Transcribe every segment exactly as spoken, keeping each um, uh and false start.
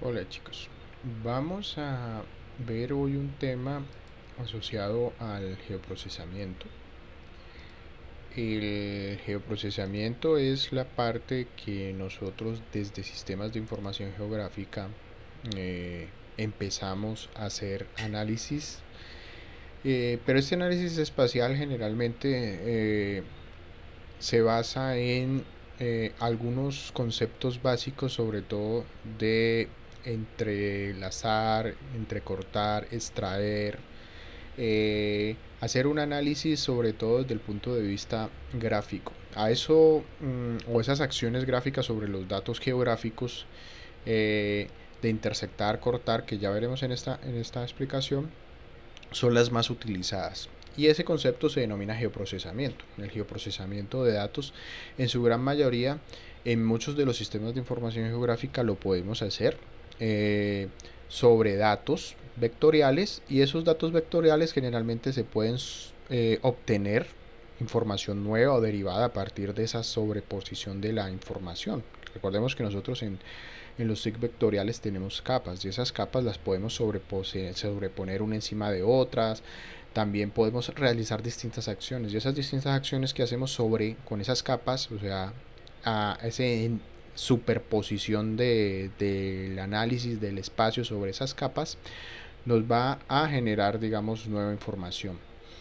Hola chicos, vamos a ver hoy un tema asociado al geoprocesamiento. El geoprocesamiento es la parte que nosotros desde sistemas de información geográfica eh, empezamos a hacer análisis, eh, pero este análisis espacial generalmente eh, se basa en eh, algunos conceptos básicos, sobre todo de entrelazar, entrecortar, extraer, eh, hacer un análisis sobre todo desde el punto de vista gráfico. A eso mmm, o esas acciones gráficas sobre los datos geográficos eh, de intersectar, cortar, que ya veremos en esta, en esta explicación, son las más utilizadas. Y ese concepto se denomina geoprocesamiento. El geoprocesamiento de datos, en su gran mayoría, en muchos de los sistemas de información geográfica lo podemos hacer eh, sobre datos vectoriales, y esos datos vectoriales generalmente se pueden eh, obtener información nueva o derivada a partir de esa sobreposición de la información. Recordemos que nosotros en, en los S I G vectoriales tenemos capas, y esas capas las podemos sobreponer una encima de otras. También podemos realizar distintas acciones, y esas distintas acciones que hacemos sobre con esas capas, o sea, a ese superposición de, del análisis del espacio sobre esas capas, nos va a generar, digamos, nueva información.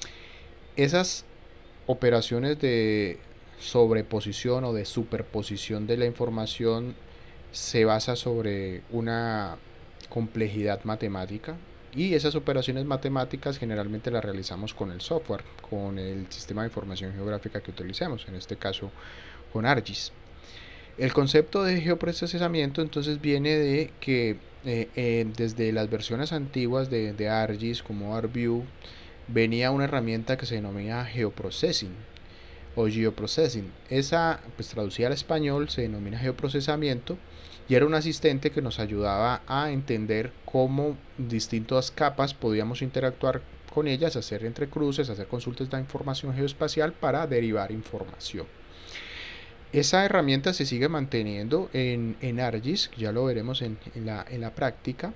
Esas operaciones de sobreposición o de superposición de la información se basa sobre una complejidad matemática, y esas operaciones matemáticas generalmente las realizamos con el software, con el sistema de información geográfica que utilicemos, en este caso con ArcGIS. El concepto de geoprocesamiento entonces viene de que eh, eh, desde las versiones antiguas de, de ArcGIS como ArcView venía una herramienta que se denomina geoprocessing o geoprocessing. Esa, pues traducida al español, se denomina geoprocesamiento, y era un asistente que nos ayudaba a entender cómo distintas capas podíamos interactuar con ellas, hacer entrecruces, hacer consultas de información geoespacial para derivar información. Esa herramienta se sigue manteniendo en, en ArcGIS, ya lo veremos en, en, la, en la práctica,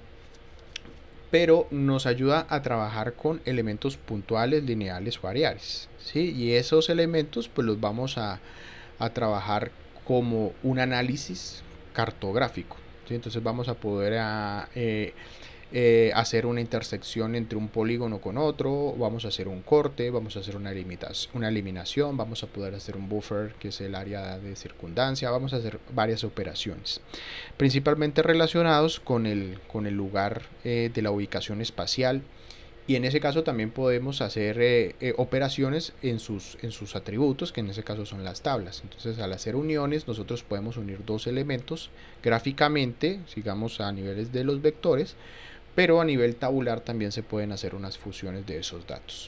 pero nos ayuda a trabajar con elementos puntuales, lineales o areales, ¿sí? Y esos elementos pues los vamos a, a trabajar como un análisis cartográfico, ¿sí? Entonces vamos a poder a, eh, eh, hacer una intersección entre un polígono con otro, vamos a hacer un corte, vamos a hacer una, una eliminación, vamos a poder hacer un buffer, que es el área de circundancia, vamos a hacer varias operaciones, principalmente relacionados con el, con el lugar eh, de la ubicación espacial. Y en ese caso también podemos hacer eh, eh, operaciones en sus, en sus atributos, que en ese caso son las tablas. Entonces, al hacer uniones, nosotros podemos unir dos elementos gráficamente, digamos a niveles de los vectores, pero a nivel tabular también se pueden hacer unas fusiones de esos datos.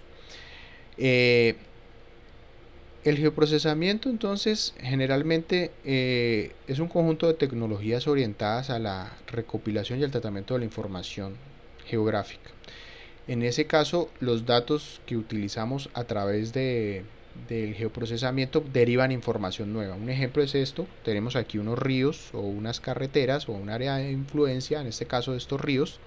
Eh, el geoprocesamiento entonces generalmente eh, es un conjunto de tecnologías orientadas a la recopilación y el tratamiento de la información geográfica. En ese caso, los datos que utilizamos a través de, del geoprocesamiento derivan información nueva. Un ejemplo es esto: tenemos aquí unos ríos o unas carreteras o un área de influencia, en este caso de estos ríos.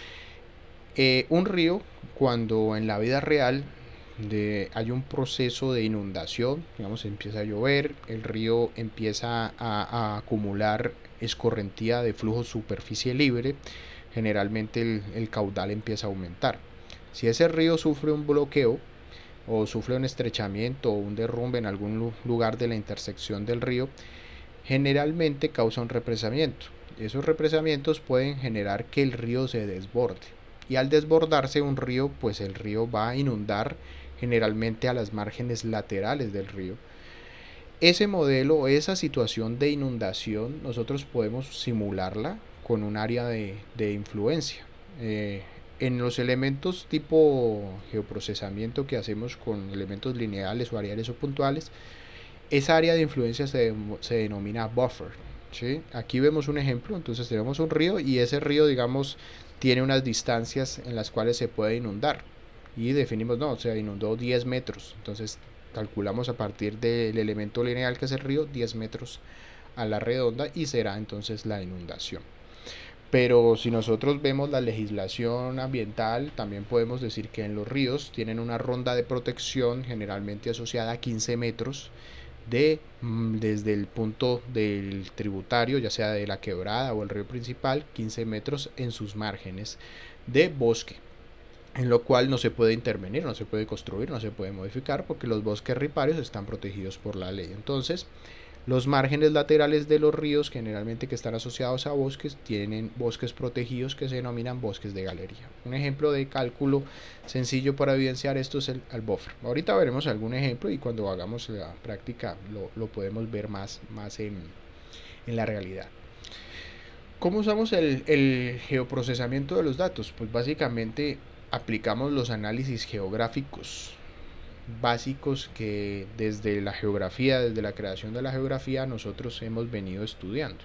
Eh, un río, cuando en la vida real de, hay un proceso de inundación, digamos, empieza a llover, el río empieza a, a acumular escorrentía de flujo superficie libre, generalmente el, el caudal empieza a aumentar. Si ese río sufre un bloqueo o sufre un estrechamiento o un derrumbe en algún lugar de la intersección del río, generalmente causa un represamiento. Esos represamientos pueden generar que el río se desborde, y al desbordarse un río, pues el río va a inundar generalmente a las márgenes laterales del río. Ese modelo, esa situación de inundación, nosotros podemos simularla con un área de, de influencia. Eh, en los elementos tipo geoprocesamiento que hacemos con elementos lineales o areales o puntuales, esa área de influencia se, se denomina buffer, ¿sí? Aquí vemos un ejemplo. Entonces tenemos un río, y ese río, digamos, tiene unas distancias en las cuales se puede inundar, y definimos, no, se inundó diez metros, entonces calculamos a partir del elemento lineal que es el río diez metros a la redonda, y será entonces la inundación. Pero si nosotros vemos la legislación ambiental, también podemos decir que en los ríos tienen una ronda de protección generalmente asociada a quince metros de, desde el punto del tributario, ya sea de la quebrada o el río principal, quince metros en sus márgenes de bosque, en lo cual no se puede intervenir, no se puede construir, no se puede modificar, porque los bosques riparios están protegidos por la ley. Entonces, los márgenes laterales de los ríos, generalmente que están asociados a bosques, tienen bosques protegidos que se denominan bosques de galería. Un ejemplo de cálculo sencillo para evidenciar esto es el, el buffer. Ahorita veremos algún ejemplo y cuando hagamos la práctica lo, lo podemos ver más, más en, en la realidad. ¿Cómo usamos el, el geoprocesamiento de los datos? Pues básicamente aplicamos los análisis geográficos básicos que desde la geografía, desde la creación de la geografía, nosotros hemos venido estudiando.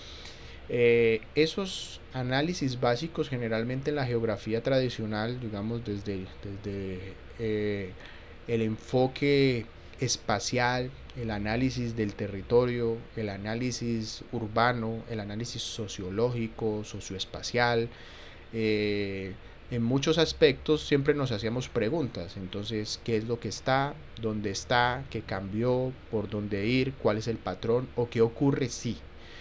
Eh, esos análisis básicos generalmente en la geografía tradicional, digamos desde, desde eh, el enfoque espacial, el análisis del territorio, el análisis urbano, el análisis sociológico, socioespacial, eh, en muchos aspectos siempre nos hacíamos preguntas. Entonces, ¿qué es lo que está? ¿Dónde está? ¿Qué cambió? ¿Por dónde ir? ¿Cuál es el patrón? ¿O qué ocurre si?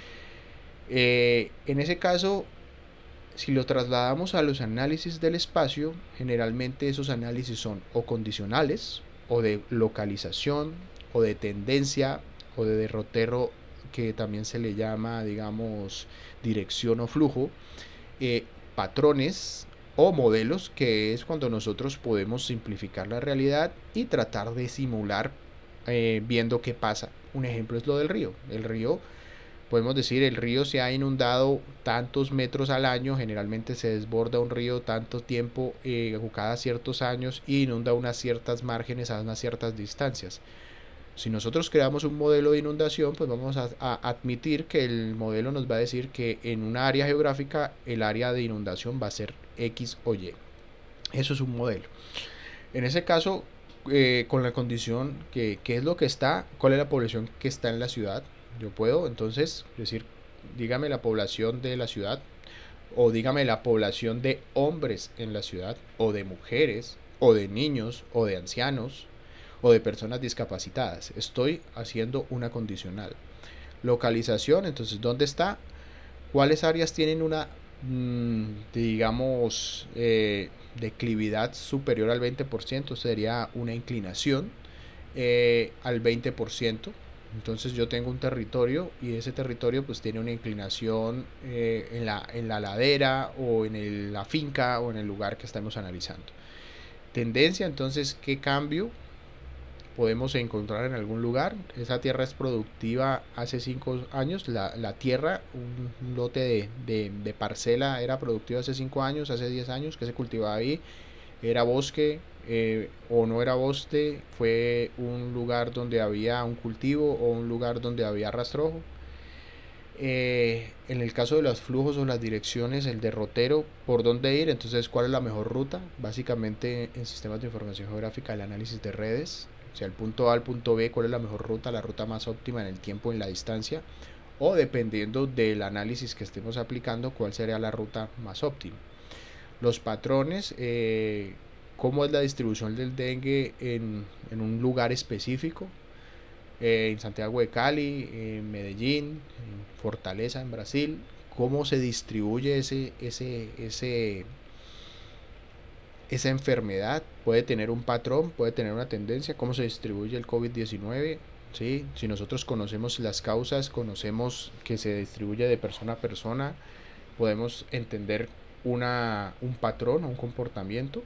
Eh, en ese caso, si lo trasladamos a los análisis del espacio, generalmente esos análisis son o condicionales, o de localización, o de tendencia, o de derrotero, que también se le llama, digamos, dirección o flujo, eh, patrones o modelos, que es cuando nosotros podemos simplificar la realidad y tratar de simular eh, viendo qué pasa. Un ejemplo es lo del río. El río, podemos decir, el río se ha inundado tantos metros al año, generalmente se desborda un río tanto tiempo, eh, cada ciertos años, y inunda unas ciertas márgenes a unas ciertas distancias. Si nosotros creamos un modelo de inundación, pues vamos a, a, admitir que el modelo nos va a decir que en una área geográfica el área de inundación va a ser X o Y. Eso es un modelo. En ese caso, eh, con la condición que qué es lo que está, cuál es la población que está en la ciudad. Yo puedo entonces decir, dígame la población de la ciudad, o dígame la población de hombres en la ciudad, o de mujeres, o de niños, o de ancianos, o de personas discapacitadas. Estoy haciendo una condicional. Localización, entonces, ¿dónde está? ¿Cuáles áreas tienen una, mmm, digamos, eh, declividad superior al veinte por ciento? Sería una inclinación eh, al veinte por ciento. Entonces yo tengo un territorio y ese territorio pues tiene una inclinación eh, en, la, en la ladera o en el, la finca o en el lugar que estamos analizando. Tendencia, entonces, ¿qué cambio podemos encontrar en algún lugar? Esa tierra es productiva hace cinco años, la, la tierra, un lote de, de, de parcela era productiva hace cinco años, hace diez años, que se cultivaba ahí, era bosque eh, o no era bosque, fue un lugar donde había un cultivo o un lugar donde había rastrojo. Eh, en el caso de los flujos o las direcciones, el derrotero, por dónde ir, entonces cuál es la mejor ruta. Básicamente en sistemas de información geográfica, el análisis de redes, o sea, el punto A al punto B, cuál es la mejor ruta, la ruta más óptima en el tiempo, en la distancia, o dependiendo del análisis que estemos aplicando, cuál sería la ruta más óptima. Los patrones, eh, cómo es la distribución del dengue en, en un lugar específico, eh, en Santiago de Cali, en Medellín, en Fortaleza, en Brasil, cómo se distribuye ese, ese, ese, esa enfermedad, puede tener un patrón, puede tener una tendencia, cómo se distribuye el COVID diecinueve, ¿sí? Si nosotros conocemos las causas, conocemos que se distribuye de persona a persona, podemos entender una, un patrón o un comportamiento.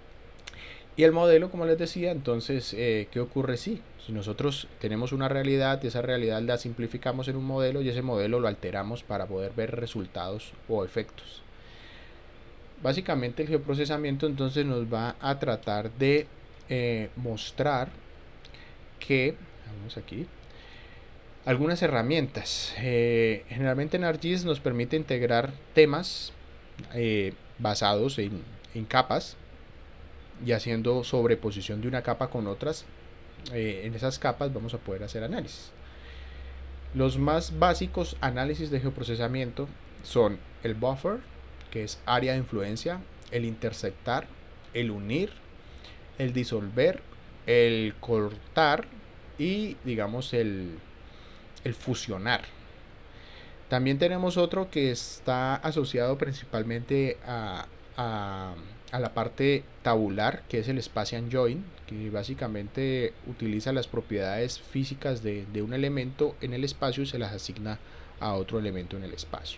Y el modelo, como les decía, entonces, eh, ¿qué ocurre si? Si nosotros tenemos una realidad y esa realidad la simplificamos en un modelo y ese modelo lo alteramos para poder ver resultados o efectos. Básicamente el geoprocesamiento entonces nos va a tratar de eh, mostrar que, vamos aquí, algunas herramientas. Eh, generalmente en ArcGIS nos permite integrar temas eh, basados en, en capas, y haciendo sobreposición de una capa con otras, eh, en esas capas vamos a poder hacer análisis. Los más básicos análisis de geoprocesamiento son el buffer, que es área de influencia, el intersectar, el unir, el disolver, el cortar y digamos el, el fusionar. También tenemos otro que está asociado principalmente a, a, a la parte tabular, que es el Space and Join, que básicamente utiliza las propiedades físicas de, de un elemento en el espacio y se las asigna a otro elemento en el espacio.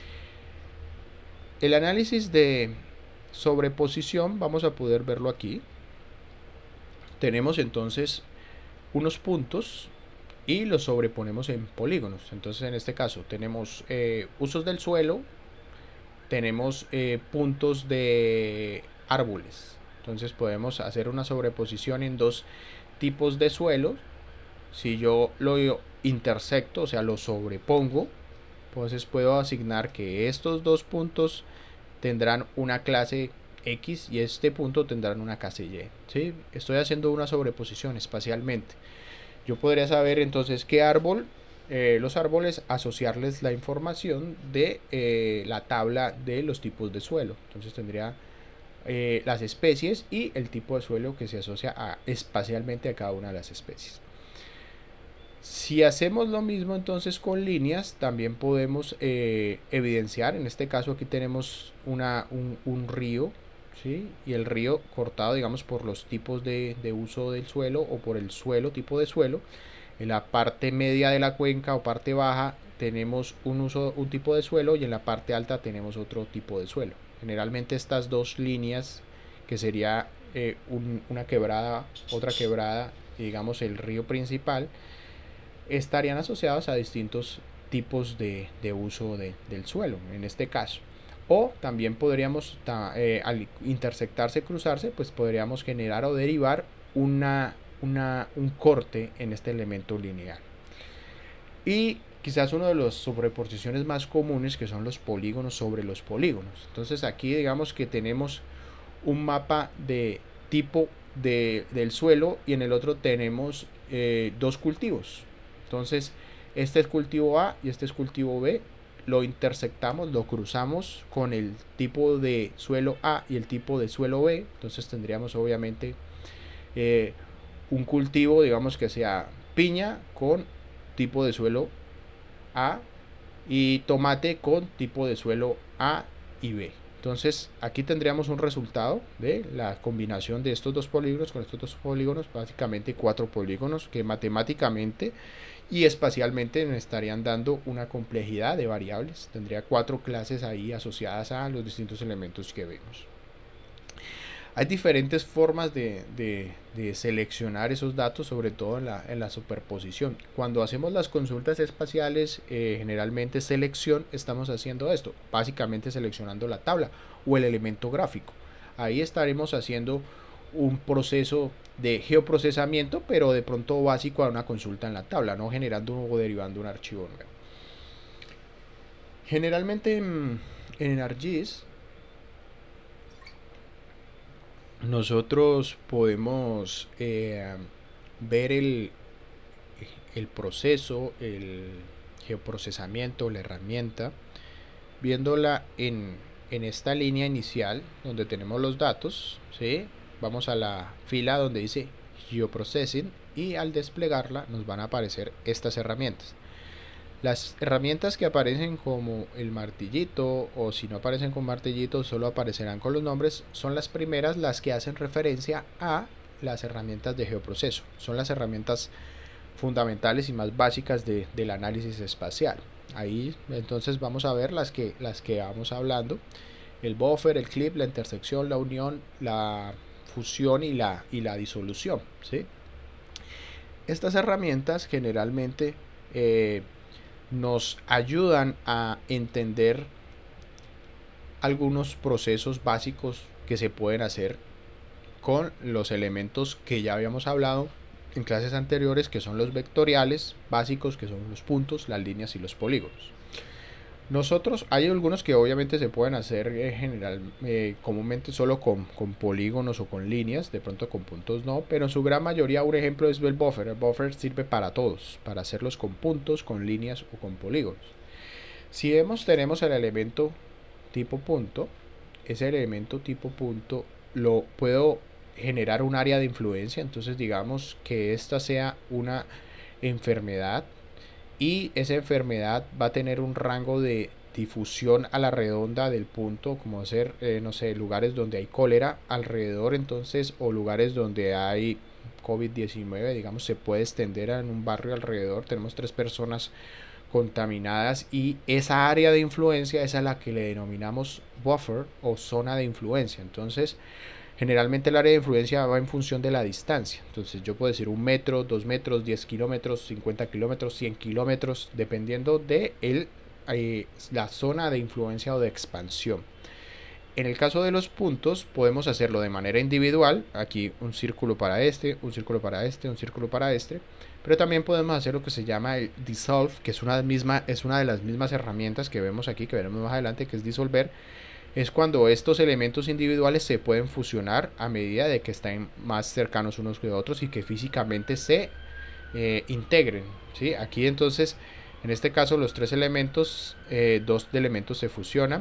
El análisis de sobreposición vamos a poder verlo aquí. Tenemos entonces unos puntos y los sobreponemos en polígonos. Entonces en este caso tenemos eh, usos del suelo, tenemos eh, puntos de árboles. Entonces podemos hacer una sobreposición en dos tipos de suelo. Si yo lo intersecto, o sea lo sobrepongo, entonces puedo asignar que estos dos puntos tendrán una clase X y este punto tendrán una clase Y, ¿sí? Estoy haciendo una sobreposición espacialmente. Yo podría saber entonces qué árbol, eh, los árboles, asociarles la información de eh, la tabla de los tipos de suelo. Entonces tendría eh, las especies y el tipo de suelo que se asocia a, espacialmente a cada una de las especies. Si hacemos lo mismo entonces con líneas, también podemos eh, evidenciar, en este caso aquí tenemos una, un, un río, ¿sí? Y el río cortado, digamos, por los tipos de, de uso del suelo o por el suelo, tipo de suelo. En la parte media de la cuenca o parte baja tenemos un, uso, un tipo de suelo y en la parte alta tenemos otro tipo de suelo. Generalmente estas dos líneas, que sería eh, un, una quebrada, otra quebrada, y digamos el río principal, estarían asociados a distintos tipos de, de uso de, del suelo, en este caso. O también podríamos, eh, al intersectarse, cruzarse, pues podríamos generar o derivar una, una, un corte en este elemento lineal. Y quizás una de las sobreposiciones más comunes, que son los polígonos sobre los polígonos. Entonces aquí digamos que tenemos un mapa de tipo de, del suelo y en el otro tenemos eh, dos cultivos. Entonces este es cultivo A y este es cultivo B. Lo intersectamos, lo cruzamos con el tipo de suelo A y el tipo de suelo B. Entonces tendríamos obviamente eh, un cultivo, digamos que sea piña con tipo de suelo A y tomate con tipo de suelo A y B. Entonces aquí tendríamos un resultado de la combinación de estos dos polígonos con estos dos polígonos, básicamente cuatro polígonos que matemáticamente y espacialmente me estarían dando una complejidad de variables. Tendría cuatro clases ahí asociadas a los distintos elementos que vemos. Hay diferentes formas de, de, de seleccionar esos datos, sobre todo en la, en la superposición. Cuando hacemos las consultas espaciales, eh, generalmente selección, estamos haciendo esto, básicamente seleccionando la tabla o el elemento gráfico. Ahí estaremos haciendo un proceso de geoprocesamiento, pero de pronto básico a una consulta en la tabla, no generando o derivando un archivo nuevo. Generalmente en, en ArcGIS nosotros podemos eh, ver el, el proceso, el geoprocesamiento, la herramienta, viéndola en, en esta línea inicial donde tenemos los datos, ¿sí? Vamos a la fila donde dice Geoprocessing y al desplegarla nos van a aparecer estas herramientas. Las herramientas que aparecen como el martillito, o si no aparecen con martillito solo aparecerán con los nombres, son las primeras, las que hacen referencia a las herramientas de geoproceso. Son las herramientas fundamentales y más básicas de, del análisis espacial. Ahí entonces vamos a ver las que, las que vamos hablando: el buffer, el clip, la intersección, la unión, la fusión y la, y la disolución, ¿sí? Estas herramientas generalmente eh, nos ayudan a entender algunos procesos básicos que se pueden hacer con los elementos que ya habíamos hablado en clases anteriores, que son los vectoriales básicos, que son los puntos, las líneas y los polígonos. Nosotros, hay algunos que obviamente se pueden hacer eh, general, eh, comúnmente solo con, con polígonos o con líneas, de pronto con puntos no, pero en su gran mayoría un ejemplo es el buffer. El buffer sirve para todos, para hacerlos con puntos, con líneas o con polígonos. Si vemos, tenemos el elemento tipo punto, ese elemento tipo punto lo puedo generar un área de influencia. Entonces digamos que esta sea una enfermedad y esa enfermedad va a tener un rango de difusión a la redonda del punto, como ser, eh, no sé, lugares donde hay cólera alrededor, entonces, o lugares donde hay COVID diecinueve, digamos, se puede extender en un barrio alrededor. Tenemos tres personas contaminadas y esa área de influencia es a la que le denominamos buffer o zona de influencia. Entonces, generalmente el área de influencia va en función de la distancia. Entonces yo puedo decir un metro, dos metros, diez kilómetros, cincuenta kilómetros, cien kilómetros, dependiendo de el, eh, la zona de influencia o de expansión. En el caso de los puntos podemos hacerlo de manera individual. Aquí un círculo para este, un círculo para este, un círculo para este. Pero también podemos hacer lo que se llama el dissolve, que es una, misma, es una de las mismas herramientas que vemos aquí, que veremos más adelante, que es disolver. Es cuando estos elementos individuales se pueden fusionar a medida de que están más cercanos unos que otros y que físicamente se eh, integren, ¿sí? Aquí entonces, en este caso, los tres elementos, eh, dos elementos se fusionan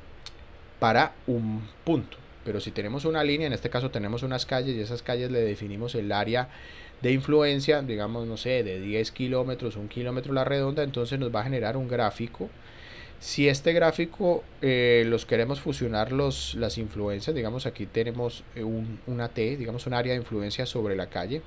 para un punto. Pero si tenemos una línea, en este caso tenemos unas calles y esas calles le definimos el área de influencia, digamos, no sé, de diez kilómetros, un kilómetro la redonda, entonces nos va a generar un gráfico. Si este gráfico eh, los queremos fusionar los, las influencias, digamos aquí tenemos un, una T, digamos un área de influencia sobre la calle.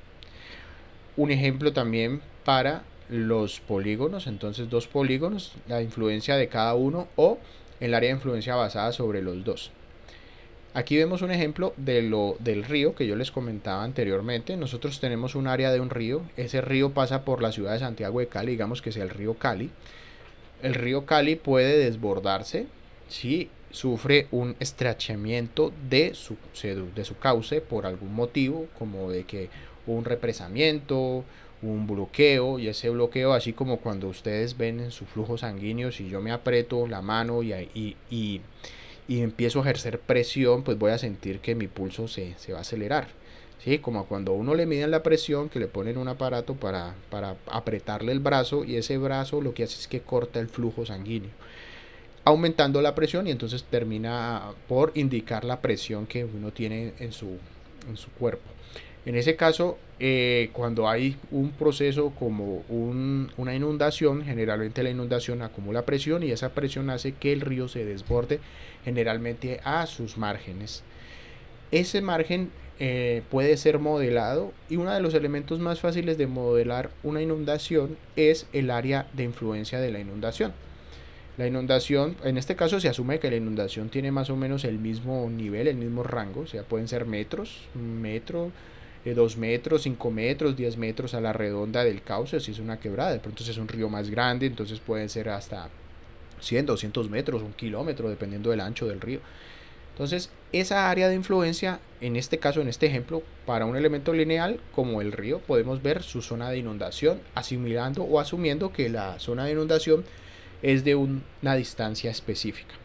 Un ejemplo también para los polígonos, entonces dos polígonos, la influencia de cada uno o el área de influencia basada sobre los dos. Aquí vemos un ejemplo de lo, del río que yo les comentaba anteriormente. Nosotros tenemos un área de un río, ese río pasa por la ciudad de Santiago de Cali, digamos que es el río Cali. El río Cali puede desbordarse si sufre un estrechamiento de su, de su cauce por algún motivo, como de que un represamiento, un bloqueo, y ese bloqueo, así como cuando ustedes ven en su flujo sanguíneo, si yo me aprieto la mano y, y, y, y empiezo a ejercer presión, pues voy a sentir que mi pulso se, se va a acelerar. ¿Sí? Como cuando a uno le miden la presión, que le ponen un aparato para, para apretarle el brazo, y ese brazo lo que hace es que corta el flujo sanguíneo, aumentando la presión, y entonces termina por indicar la presión que uno tiene en su, en su cuerpo. En ese caso, eh, cuando hay un proceso como un, una inundación, generalmente la inundación acumula presión y esa presión hace que el río se desborde generalmente a sus márgenes. Ese margen eh, puede ser modelado, y uno de los elementos más fáciles de modelar una inundación es el área de influencia de la inundación. La inundación, en este caso se asume que la inundación tiene más o menos el mismo nivel, el mismo rango, o sea, pueden ser metros, un metro, eh, dos metros, cinco metros, diez metros a la redonda del cauce, si es una quebrada. De pronto si es un río más grande, entonces pueden ser hasta cien, doscientos metros, un kilómetro, dependiendo del ancho del río. Entonces, esa área de influencia, en este caso, en este ejemplo, para un elemento lineal como el río, podemos ver su zona de inundación, asimilando o asumiendo que la zona de inundación es de un, una distancia específica.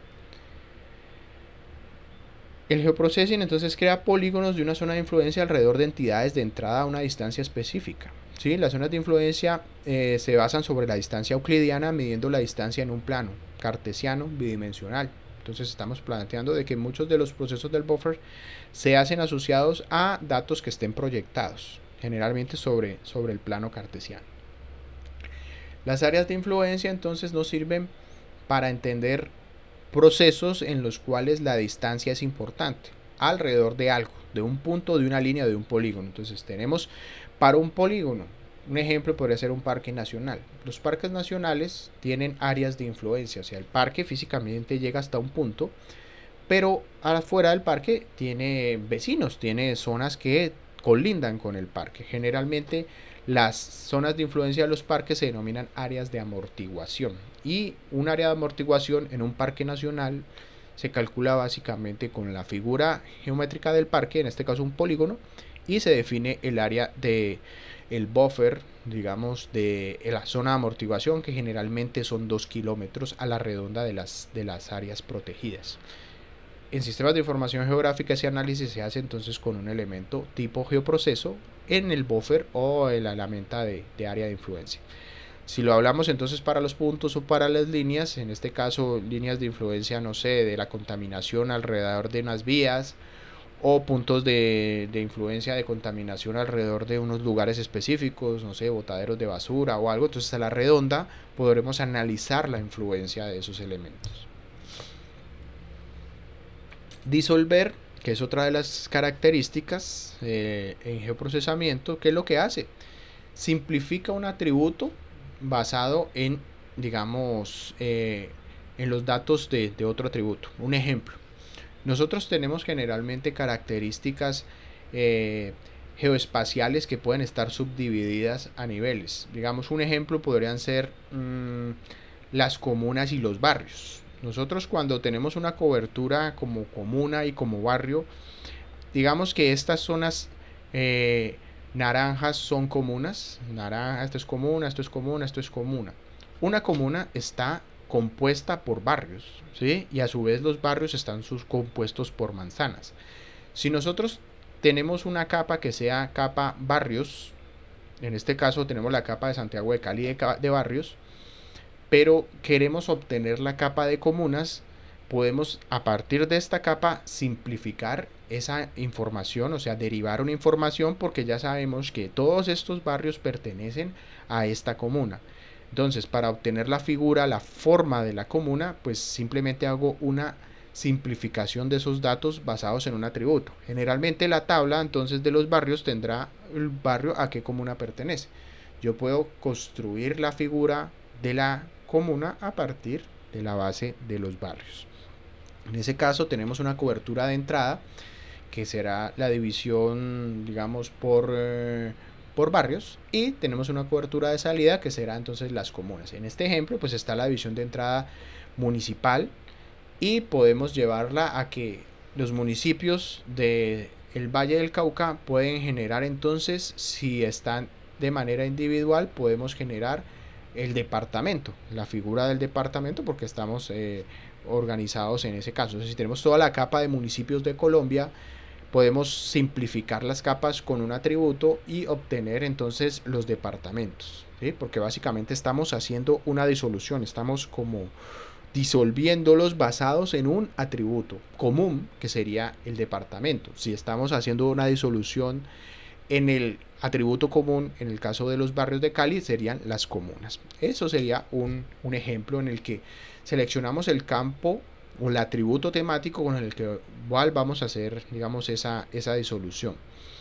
El geoprocessing entonces crea polígonos de una zona de influencia alrededor de entidades de entrada a una distancia específica. ¿Sí? Las zonas de influencia eh, se basan sobre la distancia euclidiana, midiendo la distancia en un plano cartesiano bidimensional. Entonces estamos planteando de que muchos de los procesos del buffer se hacen asociados a datos que estén proyectados, generalmente sobre, sobre el plano cartesiano. Las áreas de influencia entonces nos sirven para entender procesos en los cuales la distancia es importante, alrededor de algo, de un punto, de una línea, de un polígono. Entonces tenemos para un polígono, un ejemplo podría ser un parque nacional. Los parques nacionales tienen áreas de influencia, o sea, el parque físicamente llega hasta un punto, pero afuera del parque tiene vecinos, tiene zonas que colindan con el parque. Generalmente las zonas de influencia de los parques se denominan áreas de amortiguación, y un área de amortiguación en un parque nacional se calcula básicamente con la figura geométrica del parque, en este caso un polígono, y se define el área de el buffer, digamos, de la zona de amortiguación, que generalmente son dos kilómetros a la redonda de las, de las áreas protegidas. En sistemas de información geográfica ese análisis se hace entonces con un elemento tipo geoproceso en el buffer o en la herramienta de, de área de influencia. Si lo hablamos entonces para los puntos o para las líneas, en este caso líneas de influencia, no sé, de la contaminación alrededor de unas vías, o puntos de, de influencia de contaminación alrededor de unos lugares específicos, no sé, botaderos de basura o algo. Entonces a la redonda podremos analizar la influencia de esos elementos. Disolver, que es otra de las características eh, en geoprocesamiento, ¿qué es lo que hace? Simplifica un atributo basado en, digamos, eh, en los datos de, de otro atributo. Un ejemplo: nosotros tenemos generalmente características eh, geoespaciales que pueden estar subdivididas a niveles. Digamos, un ejemplo podrían ser mmm, las comunas y los barrios. Nosotros, cuando tenemos una cobertura como comuna y como barrio, digamos que estas zonas eh, naranjas son comunas. Naranja, esto es comuna, esto es comuna, esto es comuna. Una comuna está compuesta por barrios, ¿sí? Y a su vez los barrios están sus compuestos por manzanas. Si nosotros tenemos una capa que sea capa barrios, en este caso tenemos la capa de Santiago de Cali de, de barrios, pero queremos obtener la capa de comunas, podemos a partir de esta capa simplificar esa información, o sea, derivar una información, porque ya sabemos que todos estos barrios pertenecen a esta comuna. Entonces, para obtener la figura, la forma de la comuna, pues simplemente hago una simplificación de esos datos basados en un atributo. Generalmente la tabla entonces de los barrios tendrá el barrio a qué comuna pertenece. Yo puedo construir la figura de la comuna a partir de la base de los barrios. En ese caso tenemos una cobertura de entrada, que será la división, digamos, por... Eh, por barrios, y tenemos una cobertura de salida que será entonces las comunas. En este ejemplo pues está la división de entrada municipal, y podemos llevarla a que los municipios del Valle del Cauca pueden generar, entonces si están de manera individual, podemos generar el departamento, la figura del departamento, porque estamos eh, organizados en ese caso. Entonces, si tenemos toda la capa de municipios de Colombia, podemos simplificar las capas con un atributo y obtener entonces los departamentos, ¿sí? Porque básicamente estamos haciendo una disolución, estamos como disolviéndolos basados en un atributo común, que sería el departamento. Si estamos haciendo una disolución en el atributo común, en el caso de los barrios de Cali, serían las comunas. Eso sería un, un ejemplo en el que seleccionamos el campo o el atributo temático con el que igual vamos a hacer, digamos, esa, esa disolución.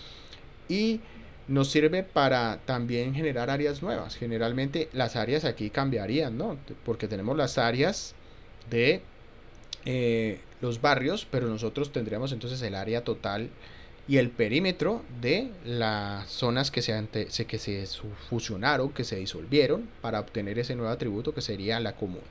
Y nos sirve para también generar áreas nuevas. Generalmente las áreas aquí cambiarían, ¿no? Porque tenemos las áreas de eh, los barrios, pero nosotros tendríamos entonces el área total y el perímetro de las zonas que se, ante, que se fusionaron, que se disolvieron, para obtener ese nuevo atributo que sería la comuna.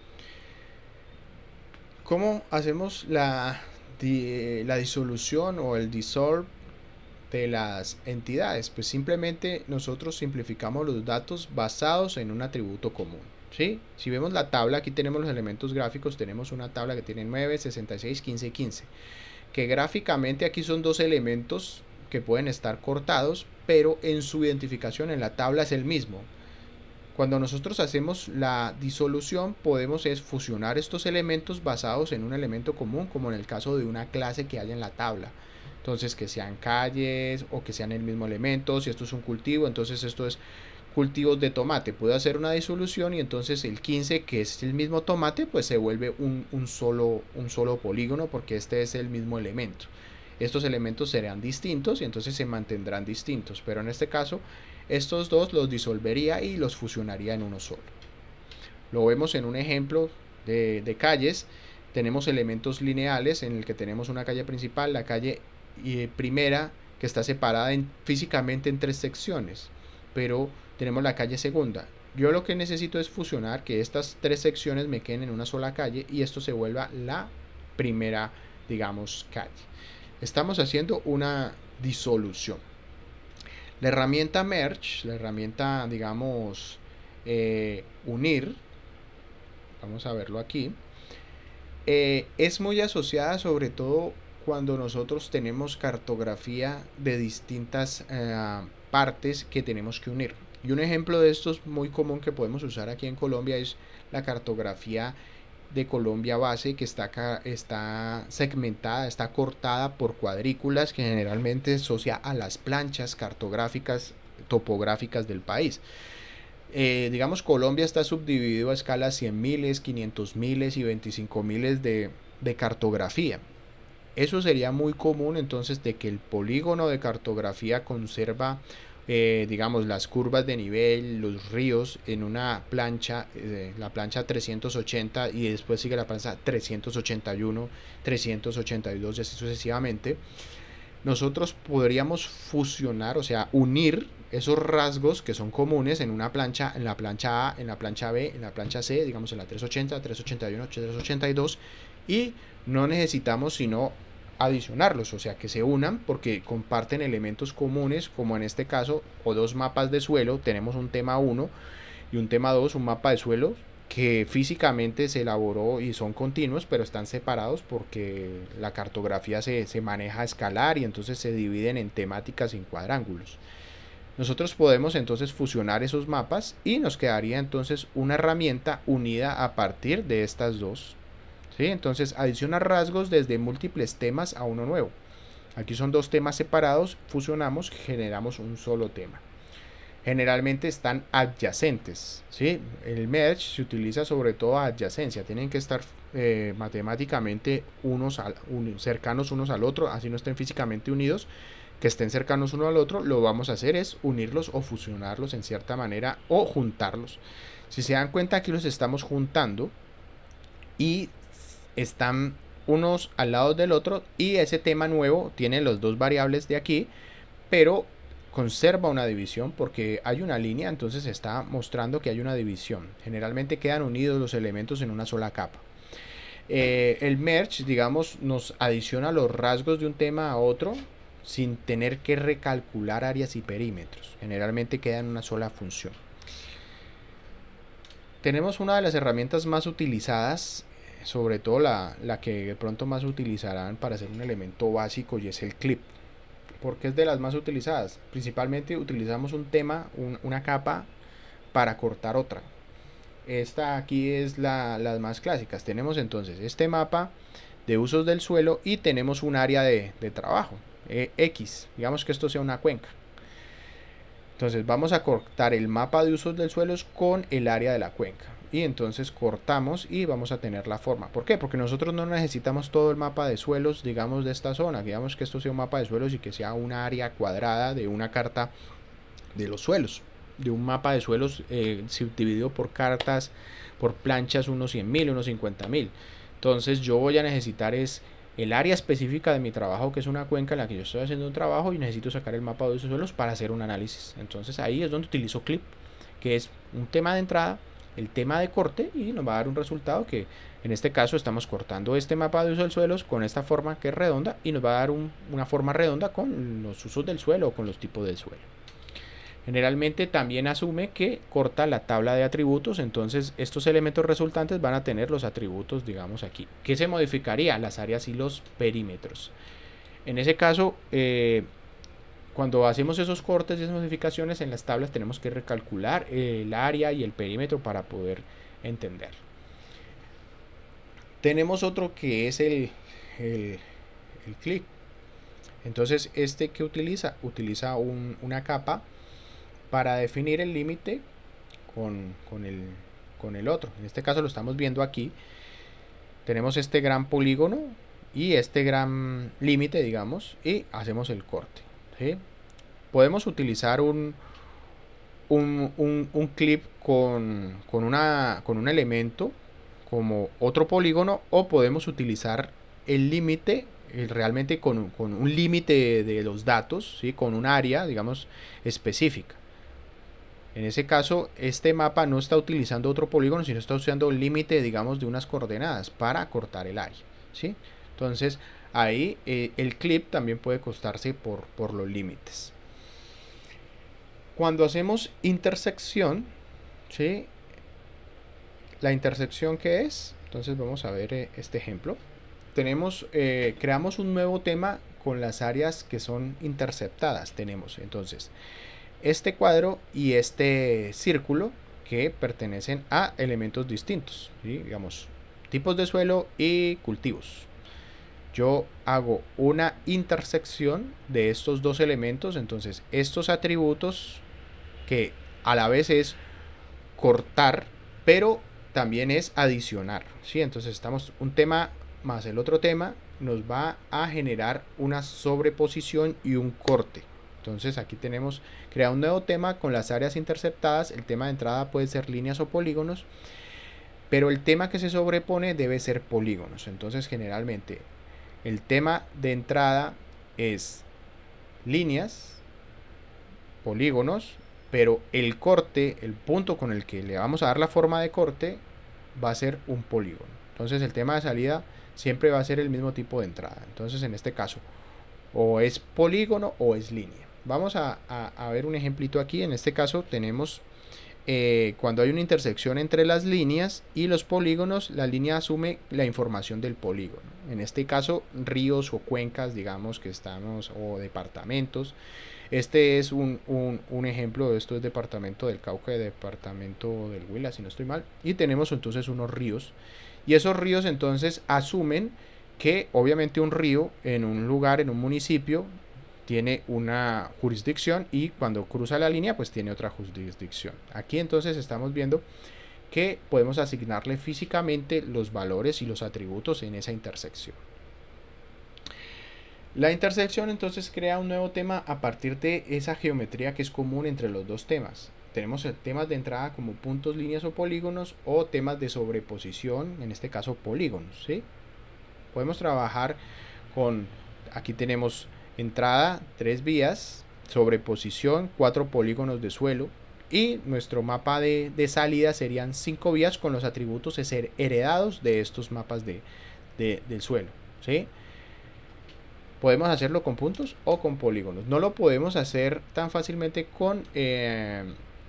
¿Cómo hacemos la, la disolución o el dissolve de las entidades? Pues simplemente nosotros simplificamos los datos basados en un atributo común, ¿sí? Si vemos la tabla, aquí tenemos los elementos gráficos, tenemos una tabla que tiene nueve, sesenta y seis, quince, quince, que gráficamente aquí son dos elementos que pueden estar cortados, pero en su identificación en la tabla es el mismo. Cuando nosotros hacemos la disolución, podemos es fusionar estos elementos basados en un elemento común, como en el caso de una clase que haya en la tabla. Entonces, que sean calles o que sean el mismo elemento. Si esto es un cultivo, entonces esto es cultivos de tomate. Puedo hacer una disolución y entonces el quince, que es el mismo tomate, pues se vuelve un, un, solo, un solo polígono, porque este es el mismo elemento. Estos elementos serán distintos y entonces se mantendrán distintos, pero en este caso estos dos los disolvería y los fusionaría en uno solo. Lo vemos en un ejemplo de, de calles. Tenemos elementos lineales en el que tenemos una calle principal, la calle eh, primera, que está separada en, físicamente en tres secciones, pero tenemos la calle segunda. Yo lo que necesito es fusionar, que estas tres secciones me queden en una sola calle y esto se vuelva la primera, digamos, calle. Estamos haciendo una disolución. La herramienta merge, la herramienta, digamos, eh, unir, vamos a verlo aquí, eh, es muy asociada sobre todo cuando nosotros tenemos cartografía de distintas eh, partes que tenemos que unir. Y un ejemplo de estos muy común que podemos usar aquí en Colombia es la cartografía de Colombia base, que está, acá, está segmentada, está cortada por cuadrículas que generalmente asocia a las planchas cartográficas topográficas del país. Eh, digamos, Colombia está subdividido a escalas cien miles, quinientos miles y veinticinco miles de, de cartografía. Eso sería muy común entonces de que el polígono de cartografía conserva, eh, digamos, las curvas de nivel, los ríos en una plancha, eh, la plancha trescientos ochenta, y después sigue la plancha trescientos ochenta y uno, trescientos ochenta y dos y así sucesivamente. Nosotros podríamos fusionar, o sea, unir esos rasgos que son comunes en una plancha, en la plancha A, en la plancha B, en la plancha C, digamos en la trescientos ochenta, trescientos ochenta y uno, trescientos ochenta y dos, y no necesitamos sino adicionarlos, o sea, que se unan porque comparten elementos comunes, como en este caso, o dos mapas de suelo. Tenemos un tema uno y un tema dos, un mapa de suelo que físicamente se elaboró y son continuos, pero están separados porque la cartografía se, se maneja a escalar y entonces se dividen en temáticas y en cuadrángulos. Nosotros podemos entonces fusionar esos mapas y nos quedaría entonces una herramienta unida a partir de estas dos. ¿Sí? Entonces adiciona rasgos desde múltiples temas a uno nuevo. Aquí son dos temas separados, fusionamos, generamos un solo tema. Generalmente están adyacentes, ¿sí? El merge se utiliza sobre todo a adyacencia, tienen que estar eh, matemáticamente unos al, un, cercanos unos al otro, así no estén físicamente unidos, que estén cercanos uno al otro. Lo vamos a hacer es unirlos o fusionarlos en cierta manera o juntarlos. Si se dan cuenta, aquí los estamos juntando y están unos al lado del otro, y ese tema nuevo tiene los dos variables de aquí, pero conserva una división porque hay una línea, entonces está mostrando que hay una división. Generalmente quedan unidos los elementos en una sola capa. Eh, el merge, digamos, nos adiciona los rasgos de un tema a otro sin tener que recalcular áreas y perímetros. Generalmente queda en una sola función. Tenemos una de las herramientas más utilizadas, sobre todo la, la que de pronto más utilizarán para hacer un elemento básico, y es el clip. Porque es de las más utilizadas. Principalmente utilizamos un tema, un, una capa para cortar otra. Esta aquí es la, las más clásicas. Tenemos entonces este mapa de usos del suelo y tenemos un área de, de trabajo, eh, X. Digamos que esto sea una cuenca. Entonces vamos a cortar el mapa de usos del suelo con el área de la cuenca. Y entonces cortamos y vamos a tener la forma. ¿Por qué? Porque nosotros no necesitamos todo el mapa de suelos, digamos, de esta zona. Digamos que esto sea un mapa de suelos y que sea una área cuadrada de una carta de los suelos. De un mapa de suelos eh, subdividido por cartas, por planchas, unos cien mil, unos cincuenta mil. Entonces yo voy a necesitar es el área específica de mi trabajo, que es una cuenca en la que yo estoy haciendo un trabajo, y necesito sacar el mapa de esos suelos para hacer un análisis. Entonces ahí es donde utilizo clip, que es un tema de entrada, el tema de corte, y nos va a dar un resultado que en este caso estamos cortando este mapa de uso del suelo con esta forma que es redonda, y nos va a dar un, una forma redonda con los usos del suelo o con los tipos del suelo. Generalmente también asume que corta la tabla de atributos, entonces estos elementos resultantes van a tener los atributos, digamos aquí. ¿Qué se modificaría? Las áreas y los perímetros. En ese caso, eh, cuando hacemos esos cortes y esas modificaciones en las tablas, tenemos que recalcular el área y el perímetro para poder entender. Tenemos otro que es el, el, el clip. Entonces, este que utiliza, utiliza un, una capa para definir el límite con, con, el, con el otro. En este caso lo estamos viendo aquí. Tenemos este gran polígono y este gran límite, digamos, y hacemos el corte, ¿sí? Podemos utilizar un, un, un, un clip con, con, una, con un elemento como otro polígono, o podemos utilizar el límite realmente con, con un límite de, de los datos, ¿sí? Con un área, digamos, específica. En ese caso, este mapa no está utilizando otro polígono, sino está usando el límite, digamos, de unas coordenadas para cortar el área, ¿sí? Entonces, ahí eh, el clip también puede cortarse por, por los límites. Cuando hacemos intersección, ¿sí? La intersección, ¿qué es? Entonces vamos a ver eh, este ejemplo. Tenemos, eh, creamos un nuevo tema con las áreas que son interceptadas. Tenemos entonces este cuadro y este círculo que pertenecen a elementos distintos, ¿sí? Digamos, tipos de suelo y cultivos. Yo hago una intersección de estos dos elementos, entonces estos atributos, que a la vez es cortar, pero también es adicionar, ¿sí? Entonces estamos un tema más el otro tema nos va a generar una sobreposición y un corte. Entonces aquí tenemos crear un nuevo tema con las áreas interceptadas. El tema de entrada puede ser líneas o polígonos, pero el tema que se sobrepone debe ser polígonos. Entonces generalmente el tema de entrada es líneas, polígonos, pero el corte, el punto con el que le vamos a dar la forma de corte, va a ser un polígono. Entonces el tema de salida siempre va a ser el mismo tipo de entrada. Entonces en este caso o es polígono o es línea. Vamos a, a, a ver un ejemplito aquí. En este caso tenemos eh, cuando hay una intersección entre las líneas y los polígonos, la línea asume la información del polígono. En este caso ríos o cuencas, digamos que estamos, o departamentos. Este es un, un, un ejemplo de esto, es departamento del Cauca y departamento del Huila, si no estoy mal. Y tenemos entonces unos ríos. Y esos ríos entonces asumen que obviamente un río en un lugar, en un municipio, tiene una jurisdicción y cuando cruza la línea pues tiene otra jurisdicción. Aquí entonces estamos viendo que podemos asignarle físicamente los valores y los atributos en esa intersección. La intersección entonces crea un nuevo tema a partir de esa geometría que es común entre los dos temas. Tenemos temas de entrada como puntos, líneas o polígonos, o temas de sobreposición, en este caso polígonos, ¿sí? Podemos trabajar con, aquí tenemos entrada, tres vías, sobreposición, cuatro polígonos de suelo, y nuestro mapa de, de salida serían cinco vías con los atributos heredados de estos mapas de, de, del suelo, ¿sí? Podemos hacerlo con puntos o con polígonos. No lo podemos hacer tan fácilmente con, eh,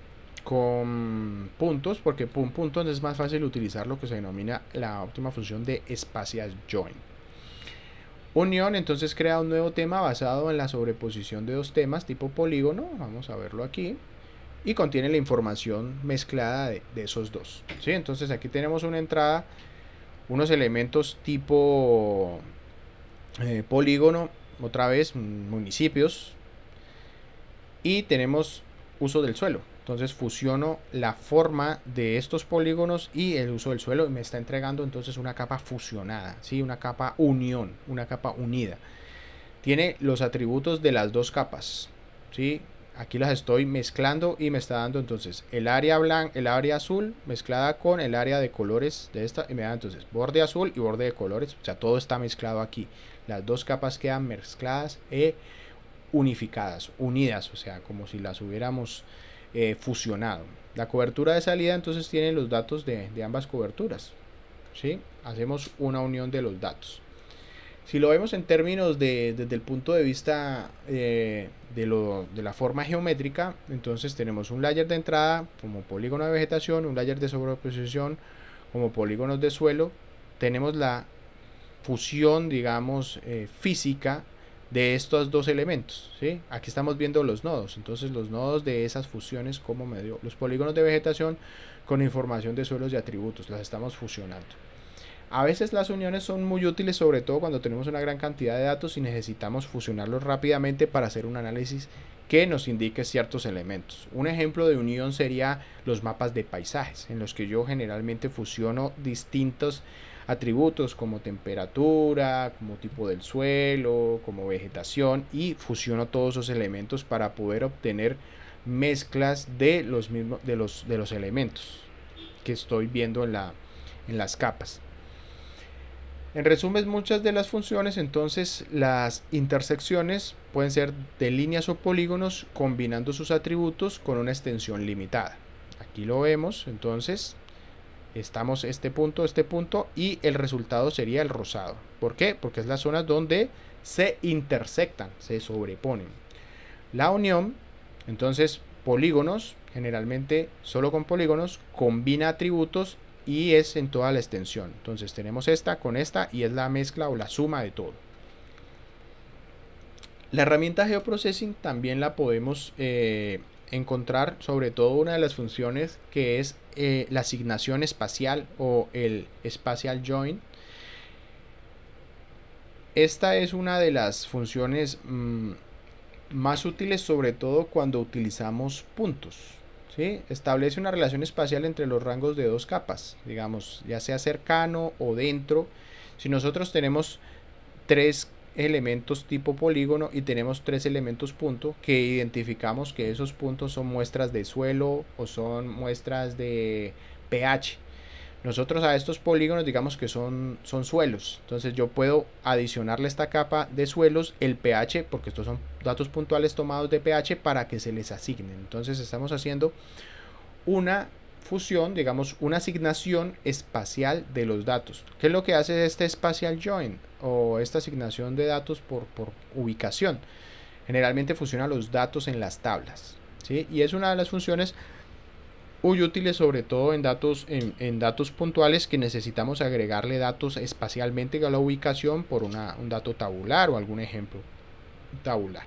con puntos, porque con puntos es más fácil utilizar lo que se denomina la óptima función de espacial join. Unión entonces crea un nuevo tema basado en la sobreposición de dos temas tipo polígono. Vamos a verlo aquí. Y contiene la información mezclada de, de esos dos, ¿sí? Entonces aquí tenemos una entrada, unos elementos tipo eh, polígono, otra vez municipios, y tenemos uso del suelo. Entonces fusiono la forma de estos polígonos y el uso del suelo y me está entregando entonces una capa fusionada, ¿sí? Una capa unión, una capa unida. Tiene los atributos de las dos capas, ¿sí? Aquí las estoy mezclando y me está dando entonces el área blanca, el área azul mezclada con el área de colores de esta, y me da entonces borde azul y borde de colores. O sea, todo está mezclado aquí. Las dos capas quedan mezcladas e unificadas, unidas, o sea, como si las hubiéramos eh, fusionado. La cobertura de salida entonces tiene los datos de, de ambas coberturas, ¿sí? Hacemos una unión de los datos. Si lo vemos en términos de, desde el punto de vista eh, de, lo, de la forma geométrica, entonces tenemos un layer de entrada como polígono de vegetación, un layer de sobreposición como polígonos de suelo. Tenemos la fusión, digamos, eh, física de estos dos elementos, ¿sí? Aquí estamos viendo los nodos, entonces los nodos de esas fusiones como medio, los polígonos de vegetación con información de suelos y atributos, las estamos fusionando. A veces las uniones son muy útiles, sobre todo cuando tenemos una gran cantidad de datos y necesitamos fusionarlos rápidamente para hacer un análisis que nos indique ciertos elementos. Un ejemplo de unión sería los mapas de paisajes, en los que yo generalmente fusiono distintos atributos como temperatura, como tipo del suelo, como vegetación, y fusiono todos esos elementos para poder obtener mezclas de los mismos de los, de los elementos que estoy viendo en, la, en las capas. En resumen, muchas de las funciones, entonces las intersecciones pueden ser de líneas o polígonos combinando sus atributos con una extensión limitada. Aquí lo vemos, entonces estamos este punto, este punto, y el resultado sería el rosado. ¿Por qué? Porque es la zona donde se intersectan, se sobreponen. La unión, entonces polígonos, generalmente solo con polígonos, combina atributos y es en toda la extensión. Entonces tenemos esta con esta y es la mezcla o la suma de todo. La herramienta Geoprocessing también la podemos eh, encontrar sobre todo una de las funciones que es eh, la asignación espacial o el spatial join. Esta es una de las funciones mmm, más útiles, sobre todo cuando utilizamos puntos. ¿Sí? Establece una relación espacial entre los rangos de dos capas, digamos, ya sea cercano o dentro. Si nosotros tenemos tres elementos tipo polígono y tenemos tres elementos punto, que identificamos que esos puntos son muestras de suelo o son muestras de pH. Nosotros a estos polígonos digamos que son, son suelos, entonces yo puedo adicionarle a esta capa de suelos el pH, porque estos son datos puntuales tomados de pH para que se les asignen. Entonces estamos haciendo una fusión, digamos una asignación espacial de los datos. ¿Qué es lo que hace este spatial join o esta asignación de datos por, por ubicación? Generalmente fusiona los datos en las tablas, ¿sí? Y es una de las funciones muy útiles, sobre todo en datos, en, en datos puntuales que necesitamos agregarle datos espacialmente a la ubicación por una, un dato tabular o algún ejemplo tabular.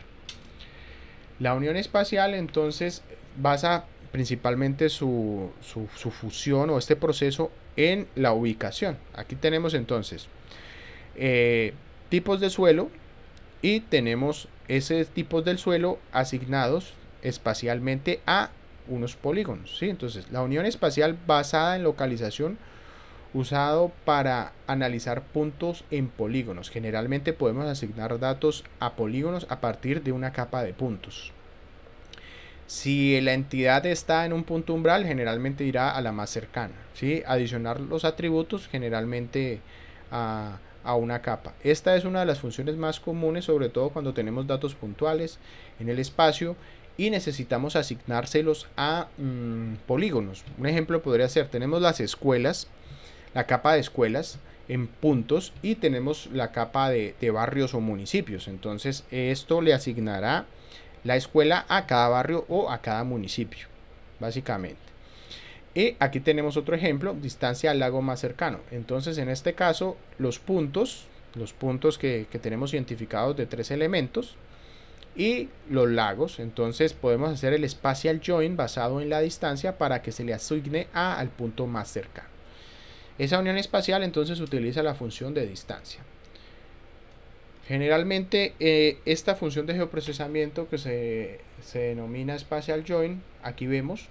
La unión espacial entonces basa principalmente su, su, su fusión o este proceso en la ubicación. Aquí tenemos entonces eh, tipos de suelo y tenemos esos tipos del suelo asignados espacialmente a unos polígonos, ¿sí? Entonces la unión espacial basada en localización, usado para analizar puntos en polígonos. Generalmente podemos asignar datos a polígonos a partir de una capa de puntos. Si la entidad está en un punto umbral, generalmente irá a la más cercana, ¿sí? Adicionar los atributos generalmente a, a una capa. Esta es una de las funciones más comunes, sobre todo cuando tenemos datos puntuales en el espacio y necesitamos asignárselos a mmm, polígonos. Un ejemplo podría ser, tenemos las escuelas, la capa de escuelas en puntos y tenemos la capa de, de barrios o municipios. Entonces esto le asignará la escuela a cada barrio o a cada municipio, básicamente. Y aquí tenemos otro ejemplo, distancia al lago más cercano. Entonces en este caso los puntos, los puntos que, que tenemos identificados de tres elementos, y los lagos, entonces podemos hacer el spatial join basado en la distancia para que se le asigne a al punto más cercano. Esa unión espacial entonces utiliza la función de distancia. Generalmente eh, esta función de geoprocesamiento que se, se denomina spatial join, aquí vemos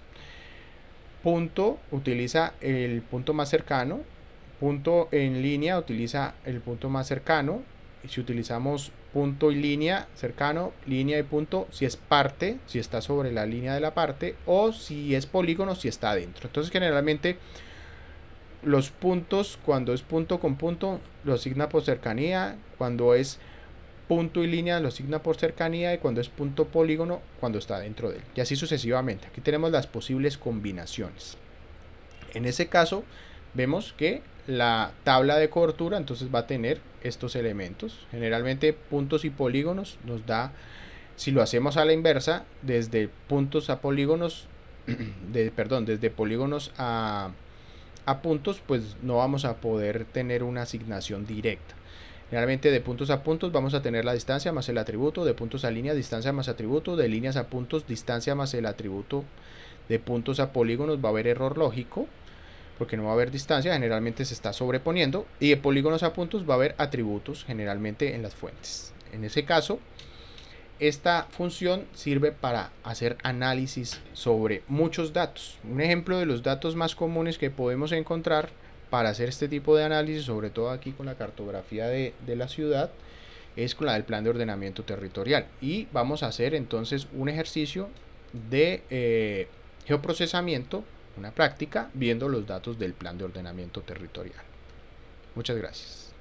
punto utiliza el punto más cercano, punto en línea utiliza el punto más cercano, y si utilizamos punto y línea cercano, línea y punto si es parte, si está sobre la línea de la parte, o si es polígono, si está adentro. Entonces generalmente los puntos, cuando es punto con punto, lo asigna por cercanía, cuando es punto y línea lo asigna por cercanía, y cuando es punto polígono, cuando está dentro de él, y así sucesivamente. Aquí tenemos las posibles combinaciones. En ese caso vemos que la tabla de cobertura entonces va a tener estos elementos. Generalmente puntos y polígonos nos da, si lo hacemos a la inversa, desde puntos a polígonos, de, perdón, desde polígonos a, a puntos, pues no vamos a poder tener una asignación directa. Generalmente de puntos a puntos vamos a tener la distancia más el atributo, de puntos a línea, distancia más atributo, de líneas a puntos, distancia más el atributo, de puntos a polígonos va a haber error lógico, porque no va a haber distancia, generalmente se está sobreponiendo, y de polígonos a puntos va a haber atributos generalmente en las fuentes. En ese caso, esta función sirve para hacer análisis sobre muchos datos. Un ejemplo de los datos más comunes que podemos encontrar para hacer este tipo de análisis, sobre todo aquí con la cartografía de, de la ciudad, es con la del plan de ordenamiento territorial. Y vamos a hacer entonces un ejercicio de eh, geoprocesamiento, una práctica, viendo los datos del plan de ordenamiento territorial. Muchas gracias.